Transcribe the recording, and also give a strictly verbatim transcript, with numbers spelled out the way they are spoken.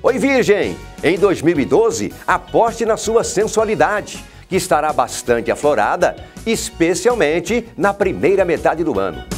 Oi, Virgem! Em dois mil e doze, aposte na sua sensualidade, que estará bastante aflorada, especialmente na primeira metade do ano.